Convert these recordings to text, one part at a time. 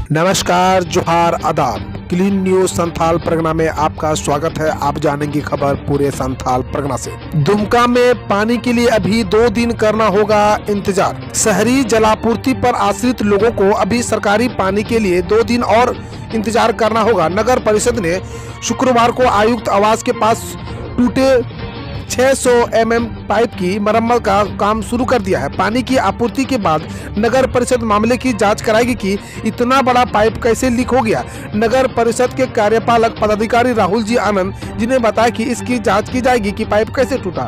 नमस्कार, जोहार, आदाब। क्लीन न्यूज संथाल परगना में आपका स्वागत है। आप जानेंगे खबर पूरे संथाल परगना से। दुमका में पानी के लिए अभी 2 दिन करना होगा इंतजार। शहरी जलापूर्ति पर आश्रित लोगों को अभी सरकारी पानी के लिए 2 दिन और इंतजार करना होगा। नगर परिषद ने शुक्रवार को आयुक्त आवास के पास टूटे 600 mm पाइप की मरम्मत का काम शुरू कर दिया है। पानी की आपूर्ति के बाद नगर परिषद मामले की जांच कराएगी कि इतना बड़ा पाइप कैसे लीक हो गया। नगर परिषद के कार्यपालक पदाधिकारी राहुल जी आनंद जी ने बताया कि इसकी जांच की जाएगी कि पाइप कैसे टूटा।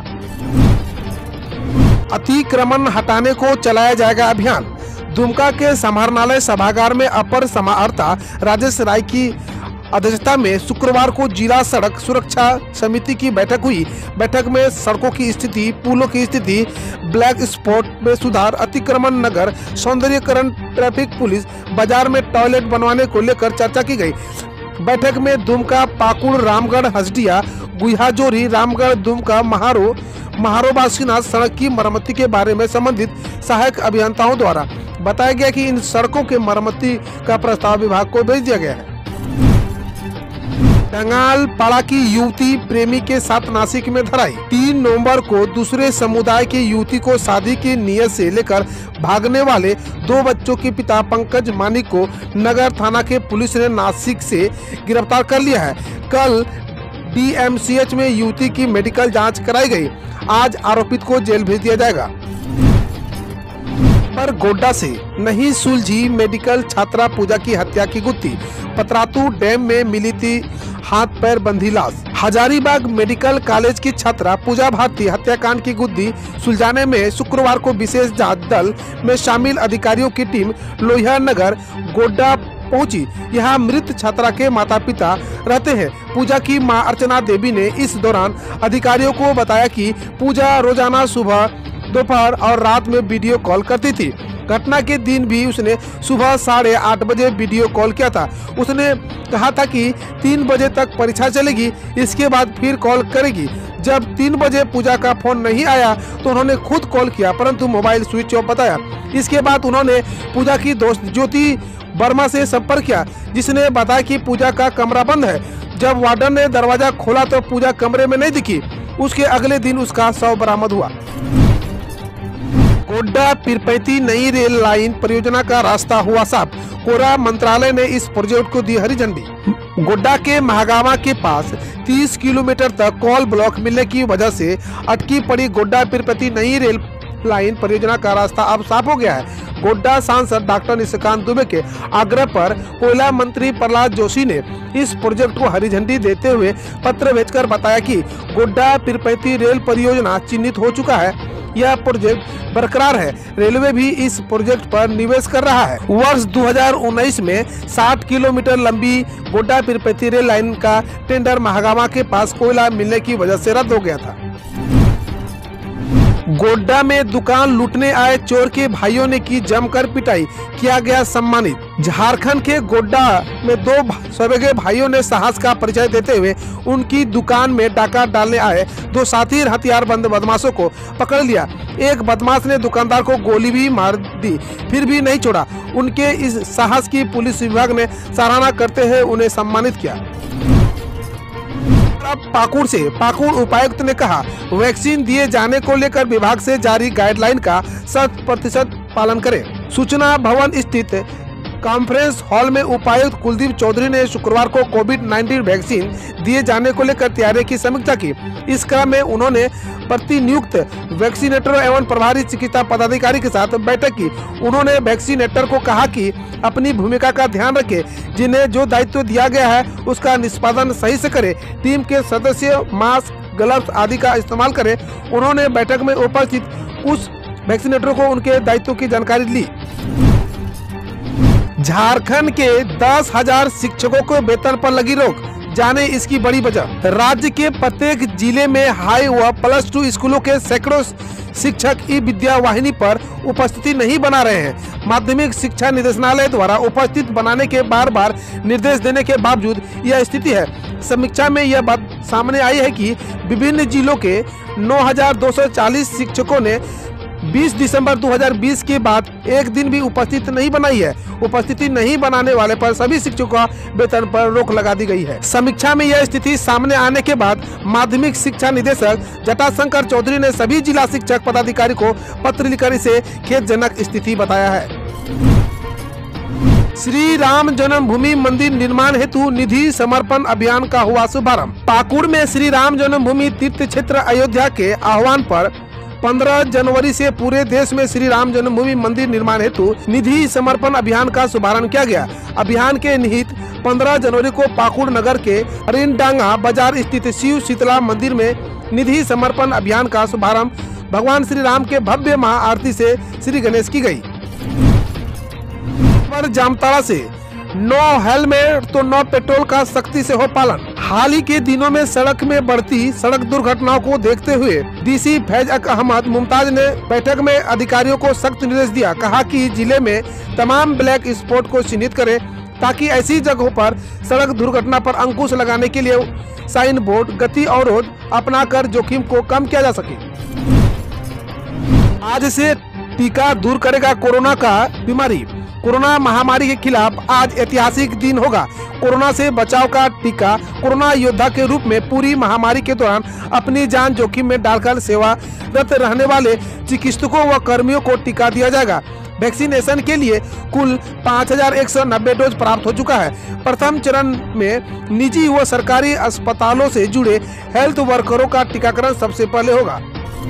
अतिक्रमण हटाने को चलाया जाएगा अभियान। दुमका के समाहरणालय सभागार में अपर समाहर्ता राजेश राय की अध्यक्षता में शुक्रवार को जिला सड़क सुरक्षा समिति की बैठक हुई। बैठक में सड़कों की स्थिति, पुलों की स्थिति, ब्लैक स्पॉट में सुधार, अतिक्रमण, नगर सौंदर्यीकरण, ट्रैफिक पुलिस, बाजार में टॉयलेट बनवाने को लेकर चर्चा की गई। बैठक में दुमका, पाकुड़, रामगढ़, हसडिया, गुहाजोरी, रामगढ़, दुमका, महारो बासीनाथ सड़क की मरम्मति के बारे में संबंधित सहायक अभियंताओं द्वारा बताया गया कि इन सड़कों के मरम्मति का प्रस्ताव विभाग को भेज दिया गया है। टंगाल पाड़ा की युवती प्रेमी के साथ नासिक में धराई। 3 नवंबर को दूसरे समुदाय की युवती को शादी की नियत से लेकर भागने वाले 2 बच्चों के पिता पंकज मानिक को नगर थाना के पुलिस ने नासिक से गिरफ्तार कर लिया है। कल DMCH में युवती की मेडिकल जांच कराई गई। आज आरोपित को जेल भेज दिया जाएगा। पर गोड्डा से नहीं सुलझी मेडिकल छात्रा पूजा की हत्या की गुत्थी। पतरातू डैम में मिली थी हाथ पैर बंधी लाश। हजारीबाग मेडिकल कॉलेज की छात्रा पूजा भारती हत्याकांड की गुत्थी सुलझाने में शुक्रवार को विशेष जांच दल में शामिल अधिकारियों की टीम लोहिया नगर गोड्डा पहुंची। यहां मृत छात्रा के माता पिता रहते हैं। पूजा की मां अर्चना देवी ने इस दौरान अधिकारियों को बताया कि पूजा रोजाना सुबह, दोपहर और रात में वीडियो कॉल करती थी। घटना के दिन भी उसने सुबह 8:30 बजे वीडियो कॉल किया था। उसने कहा था कि 3 बजे तक परीक्षा चलेगी, इसके बाद फिर कॉल करेगी। जब 3 बजे पूजा का फोन नहीं आया तो उन्होंने खुद कॉल किया, परंतु मोबाइल स्विच ऑफ बताया। इसके बाद उन्होंने पूजा की दोस्त ज्योति वर्मा से संपर्क किया, जिसने बताया कि पूजा का कमरा बंद है। जब वार्डन ने दरवाजा खोला तो पूजा कमरे में नहीं दिखी। उसके अगले दिन उसका शव बरामद हुआ। गोड्डा पीरपैती नई रेल लाइन परियोजना का रास्ता हुआ साफ। कोरा मंत्रालय ने इस प्रोजेक्ट को दी हरी झंडी। गोड्डा के महागामा के पास 30 किलोमीटर तक कोल ब्लॉक मिलने की वजह से अटकी पड़ी गोड्डा पीरपैती नई रेल लाइन परियोजना का रास्ता अब साफ हो गया है। गोड्डा सांसद डॉक्टर निशिकांत दुबे के आग्रह पर कोयला मंत्री प्रहलाद जोशी ने इस प्रोजेक्ट को हरी झंडी देते हुए पत्र भेजकर बताया कि गोड्डा पीरपैती रेल परियोजना चिन्हित हो चुका है। यह प्रोजेक्ट बरकरार है। रेलवे भी इस प्रोजेक्ट पर निवेश कर रहा है। वर्ष 2019 में 60 किलोमीटर लंबी गोड्डा पीरपैती रेल लाइन का टेंडर महागामा के पास कोयला मिलने की वजह से रद्द हो गया था। गोड्डा में दुकान लूटने आए चोर के भाइयों ने की जमकर पिटाई, किया गया सम्मानित। झारखंड के गोड्डा में 2 सवेगे भाइयों ने साहस का परिचय देते हुए उनकी दुकान में डाका डालने आए 2 साथी हथियारबंद बदमाशों को पकड़ लिया। एक बदमाश ने दुकानदार को गोली भी मार दी, फिर भी नहीं छोड़ा। उनके इस साहस की पुलिस विभाग ने सराहना करते हुए उन्हें सम्मानित किया। पाकुड़ से पाकुड़ उपायुक्त ने कहा, वैक्सीन दिए जाने को लेकर विभाग से जारी गाइडलाइन का 100% पालन करें। सूचना भवन स्थित कॉन्फ्रेंस हॉल में उपायुक्त कुलदीप चौधरी ने शुक्रवार को कोविड-19 वैक्सीन दिए जाने को लेकर तैयारी की समीक्षा की। इस क्रम में उन्होंने प्रतिनियुक्त वैक्सीनेटर एवं प्रभारी चिकित्सा पदाधिकारी के साथ बैठक की। उन्होंने वैक्सीनेटर को कहा कि अपनी भूमिका का ध्यान रखे, जिन्हें जो दायित्व दिया गया है उसका निष्पादन सही से करे। टीम के सदस्य मास्क, ग्लव्स आदि का इस्तेमाल करें। उन्होंने बैठक में उपस्थित कुछ वैक्सीनेटरों को उनके दायित्व की जानकारी दी। झारखंड के 10,000 शिक्षकों को वेतन पर लगी रोक, जाने इसकी बड़ी वजह। राज्य के प्रत्येक जिले में हाई व +2 स्कूलों के सैकड़ों शिक्षक ई-विद्या वाहिनी पर उपस्थिति नहीं बना रहे हैं। माध्यमिक शिक्षा निदेशालय द्वारा उपस्थित बनाने के बार निर्देश देने के बावजूद यह स्थिति है। समीक्षा में यह बात सामने आई है कि विभिन्न जिलों के 9,240 शिक्षकों ने 20 दिसंबर 2020 के बाद एक दिन भी उपस्थित नहीं बनाई है। उपस्थिति नहीं बनाने वाले पर सभी शिक्षकों का वेतन पर रोक लगा दी गई है। समीक्षा में यह स्थिति सामने आने के बाद माध्यमिक शिक्षा निदेशक जटाशंकर चौधरी ने सभी जिला शिक्षक पदाधिकारी को पत्र लिखकर इसे खेदजनक स्थिति बताया है। श्री राम जन्मभूमि मंदिर निर्माण हेतु निधि समर्पण अभियान का हुआ शुभारंभ। पाकुड़ में श्री राम जन्मभूमि तीर्थ क्षेत्र अयोध्या के आह्वान पर 15 जनवरी से पूरे देश में श्री राम जन्मभूमि मंदिर निर्माण हेतु निधि समर्पण अभियान का शुभारंभ किया गया। अभियान के निहित 15 जनवरी को पाकुड़ नगर के रिनडांगा बाजार स्थित शिव शीतला मंदिर में निधि समर्पण अभियान का शुभारंभ भगवान श्री राम के भव्य महाआरती से श्री गणेश की गई। जामताड़ा से नो हेलमेट तो नो पेट्रोल का सख्ती से हो पालन। हाल ही के दिनों में सड़क में बढ़ती सड़क दुर्घटनाओं को देखते हुए डीसी फैज अहमद मुमताज ने बैठक में अधिकारियों को सख्त निर्देश दिया। कहा कि जिले में तमाम ब्लैक स्पॉट को चिन्हित करें ताकि ऐसी जगहों पर सड़क दुर्घटना पर अंकुश लगाने के लिए साइन बोर्ड, गति अवरोध अपनाकर जोखिम को कम किया जा सके। आज से टीका दूर करेगा कोरोना का बीमारी। कोरोना महामारी के खिलाफ आज ऐतिहासिक दिन होगा। कोरोना से बचाव का टीका कोरोना योद्धा के रूप में पूरी महामारी के दौरान अपनी जान जोखिम में डालकर सेवारत रहने वाले चिकित्सकों व कर्मियों को टीका दिया जाएगा। वैक्सीनेशन के लिए कुल 5190 डोज प्राप्त हो चुका है। प्रथम चरण में निजी व सरकारी अस्पतालों से जुड़े हेल्थ वर्करों का टीकाकरण सबसे पहले होगा।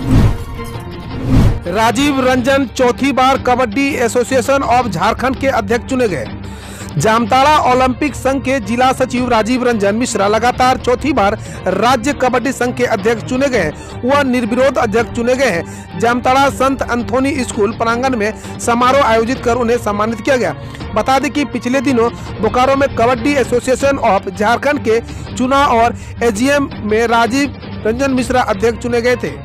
राजीव रंजन चौथी बार कबड्डी एसोसिएशन ऑफ झारखंड के अध्यक्ष चुने गए। जामताड़ा ओलंपिक संघ के जिला सचिव राजीव रंजन मिश्रा लगातार चौथी बार राज्य कबड्डी संघ के अध्यक्ष चुने गए। वह निर्विरोध अध्यक्ष चुने गए हैं। जामताड़ा संत एंथोनी स्कूल प्रांगण में समारोह आयोजित कर उन्हें सम्मानित किया गया। बता दें कि पिछले दिनों बोकारो में कबड्डी एसोसिएशन ऑफ झारखंड के चुनाव और एजीएम में राजीव रंजन मिश्रा अध्यक्ष चुने गए थे।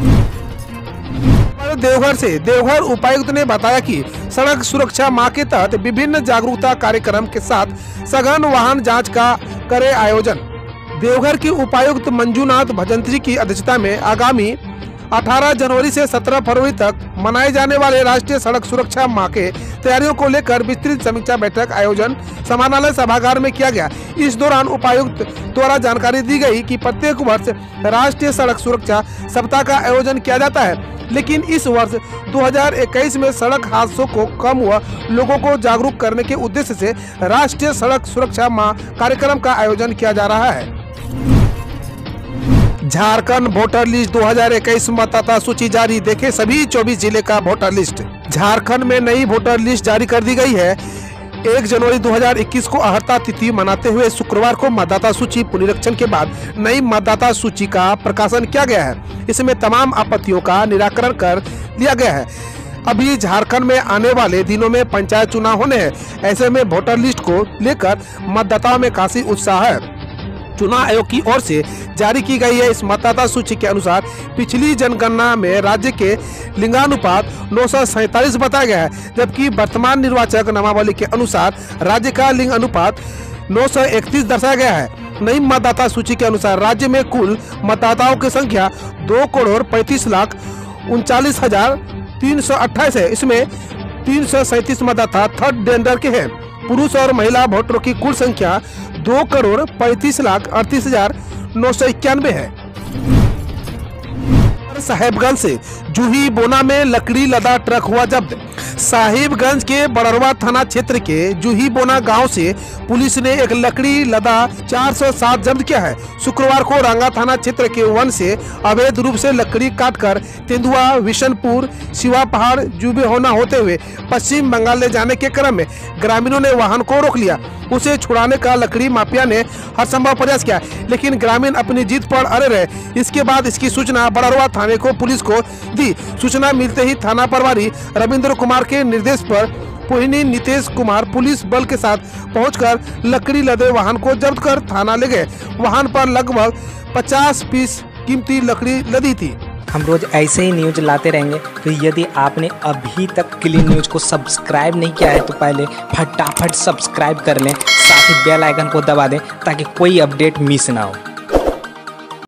देवघर से देवघर उपायुक्त ने बताया कि सड़क सुरक्षा माह के तहत विभिन्न जागरूकता कार्यक्रम के साथ सघन वाहन जांच का करे आयोजन। देवघर के उपायुक्त मंजूनाथ भजंत्री की अध्यक्षता में आगामी 18 जनवरी से 17 फरवरी तक मनाए जाने वाले राष्ट्रीय सड़क सुरक्षा माह के तैयारियों को लेकर विस्तृत समीक्षा बैठक आयोजन समानालय सभागार में किया गया। इस दौरान उपायुक्त द्वारा जानकारी दी गई कि प्रत्येक वर्ष राष्ट्रीय सड़क सुरक्षा सप्ताह का आयोजन किया जाता है, लेकिन इस वर्ष 2021 में सड़क हादसों को कम व लोगों को जागरूक करने के उद्देश्य से राष्ट्रीय सड़क सुरक्षा माह कार्यक्रम का आयोजन किया जा रहा है। झारखंड वोटर लिस्ट 2021 मतदाता सूची जारी। देखे सभी 24 जिले का वोटर लिस्ट। झारखंड में नई वोटर लिस्ट जारी कर दी गई है। 1 जनवरी 2021 को अर्हता तिथि मनाते हुए शुक्रवार को मतदाता सूची पुनरीक्षण के बाद नई मतदाता सूची का प्रकाशन किया गया है। इसमें तमाम आपत्तियों का निराकरण कर लिया गया है। अभी झारखंड में आने वाले दिनों में पंचायत चुनाव होने हैं। ऐसे में वोटर लिस्ट को लेकर मतदाताओं में काफी उत्साह है। चुनाव आयोग की ओर से जारी की गई है इस मतदाता सूची के अनुसार पिछली जनगणना में राज्य के लिंगानुपात 947 बताया गया है, जबकि वर्तमान निर्वाचक नामावली के अनुसार राज्य का लिंग अनुपात 931 दर्शाया गया है। नई मतदाता सूची के अनुसार राज्य में कुल मतदाताओं की संख्या 2,35,39,328 है। इसमें 337 मतदाता थर्ड जेंडर के हैं। पुरुष और महिला वोटरों की कुल संख्या 2,35,38,991 है। साहिबगंज से जूही बोना में लकड़ी लदा ट्रक हुआ जब्त। साहिबगंज के बड़रवा थाना क्षेत्र के जूही बोना गांव से पुलिस ने एक लकड़ी लदा 407 जब्त किया है। शुक्रवार को रांगा थाना क्षेत्र के वन से अवैध रूप से लकड़ी काटकर तेंदुआ, विशनपुर, शिवा पहाड़, जुबे होना होते हुए पश्चिम बंगाल ले जाने के क्रम में ग्रामीणों ने वाहन को रोक लिया। उसे छुड़ाने का लकड़ी माफिया ने हर संभव प्रयास किया, लेकिन ग्रामीण अपनी जीत पर अड़े रहे। इसके बाद इसकी सूचना बड़रवा थाने को पुलिस को दी। सूचना मिलते ही थाना प्रभारी रविंद्र कुमार के निर्देश पर पोहिनी नितेश कुमार पुलिस बल के साथ पहुंचकर लकड़ी लदे वाहन को जब्त कर थाना ले गए। वाहन पर लगभग 50 पीस कीमती लकड़ी लदी थी। हम रोज ऐसे ही न्यूज लाते रहेंगे, तो यदि आपने अभी तक क्लीन न्यूज को सब्सक्राइब नहीं किया है तो पहले फटाफट सब्सक्राइब कर लें, साथ ही बेल आइकन को दबा दें ताकि कोई अपडेट मिस ना हो।